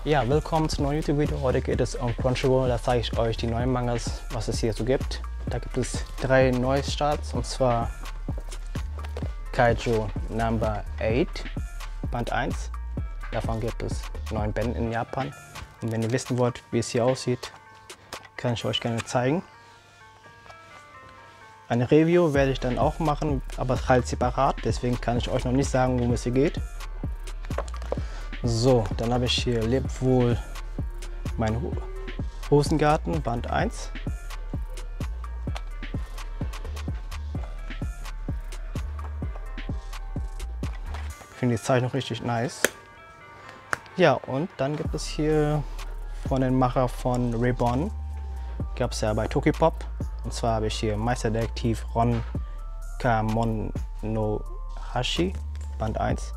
Ja, willkommen zu einem neuen YouTube-Video. Heute geht es um Crunchyroll. Da zeige ich euch die neuen Mangas, was es hier so gibt. Da gibt es 3 Neustarts, und zwar Kaiju Number 8, Band 1. Davon gibt es 9 Bände in Japan. Und wenn ihr wissen wollt, wie es hier aussieht, kann ich euch gerne zeigen. Eine Review werde ich dann auch machen, aber halt separat. Deswegen kann ich euch noch nicht sagen, worum es hier geht. So, dann habe ich hier Lebt wohl mein Hosengarten, Band 1. Ich finde die Zeichnung richtig nice. Ja, und dann gibt es hier von den Macher von Reborn, gab es ja bei Tokyopop. Und zwar habe ich hier Meisterdetektiv Ron Kamonohashi, Band 1.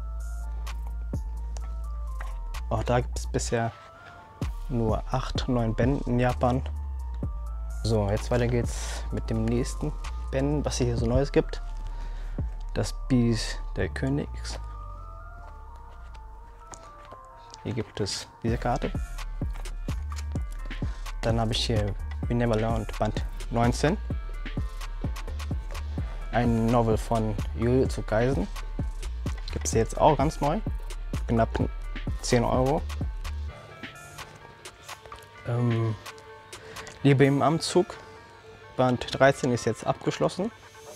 Auch da gibt es bisher nur 8, 9 Bände in Japan. So, jetzt weiter geht's mit dem nächsten Bänden, was es hier so Neues gibt. Das Biest der Königs. Hier gibt es diese Karte. Dann habe ich hier We Never Learned, Band 19. Ein Novel von Jujutsu Kaisen. Gibt es jetzt auch ganz neu. Knapp 10 Euro. Liebe im Anzug, Band 13 ist jetzt abgeschlossen.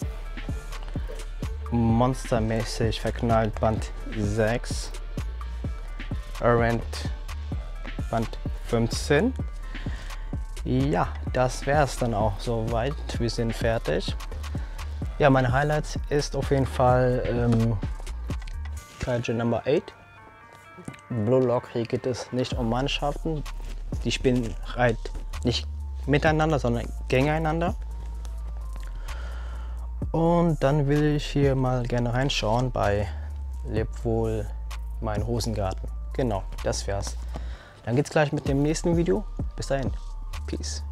Monstermäßig verknallt, Band 6. Errant, Band 15. Ja, das wäre es dann auch soweit. Wir sind fertig. Ja, meine Highlights ist auf jeden Fall Kaiju Number 8. Blue Lock, hier geht es nicht um Mannschaften. Die spielen halt nicht miteinander, sondern gegeneinander. Und dann will ich hier mal gerne reinschauen bei Lebt wohl mein Hosengarten. Genau, das wär's. Dann geht's gleich mit dem nächsten Video. Bis dahin. Peace.